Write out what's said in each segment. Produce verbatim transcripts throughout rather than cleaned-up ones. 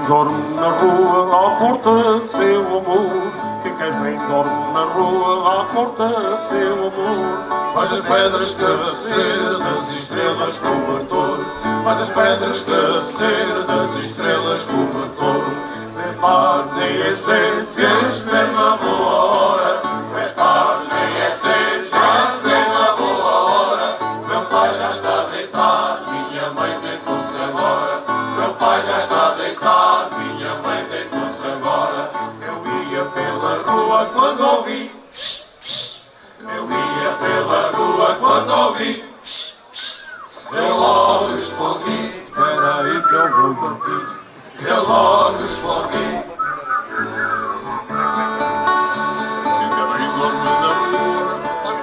dorme na rua à porta de seu amor. E quem vem dorme na rua à porta de seu amor. Faz as pedras cabeceira das estrelas cobertor. Faz as pedras cabeceira das estrelas cobertor. É tarde, nem é cedo, já se vem na boa hora. É tarde, nem é cedo, já se vem na boa hora. Meu pai já está deitado, minha mãe deitou-se agora. Meu pai já está deitado, minha mãe deitou-se agora. Eu ia pela rua quando ouvi. Eu ia pela rua quando ouvi. Eu logo respondi. Espera aí que eu vou partir. Eu logo respondi. Quem também dorme na rua,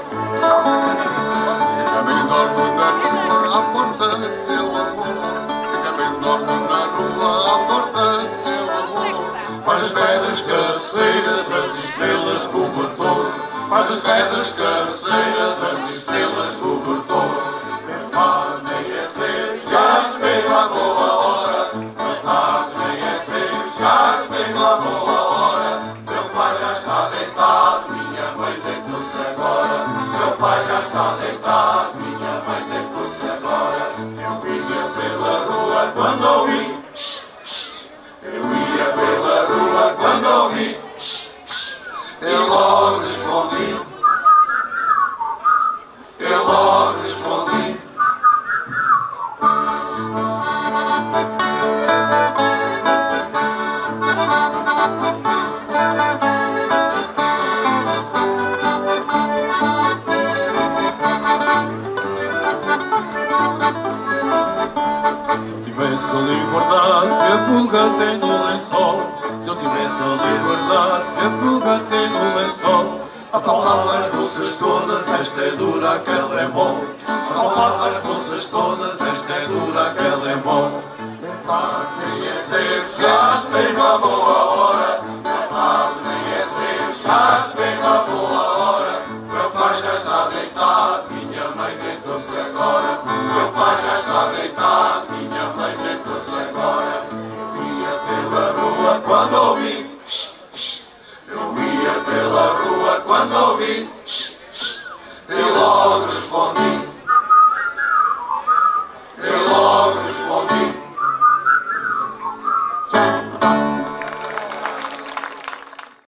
quem também dorme na rua, à porta de seu amor. Quem também dorme na rua, à porta de seu amor. Faz as pedras cabeceira das estrelas cobertor. Faz as pedras cabeceira das estrelas cobertor. É tarde, nem é cedo, já se vem lá boa hora. É tarde, nem é cedo, já se vem lá boa hora. Meu pai já está deitado, minha mãe deitou-se agora. Meu pai já está deitado, minha mãe deitou-se agora. Eu ia pela rua quando ouvi. Eu ia pela rua quando ouvi. Eu logo respondi. Eu logo respondi. Se eu tivesse a liberdade que a pulga tem no lençol. Se eu tivesse a liberdade que a pulga tem no lençol. Apalava as moças todas, esta é dura, aquela é bom. Apalava as moças todas, esta é dura, aquela é bom. É tarde, nem é cedo, chegaste bem à boa hora. É tarde, nem é cedo, chegaste bem à boa hora. Meu pai já está deitado, minha mãe deitou-se agora. Meu pai já está deitado, minha mãe deitou-se agora. Eu ia pela rua quando ouvi. Eu ia pela rua quando ouvi.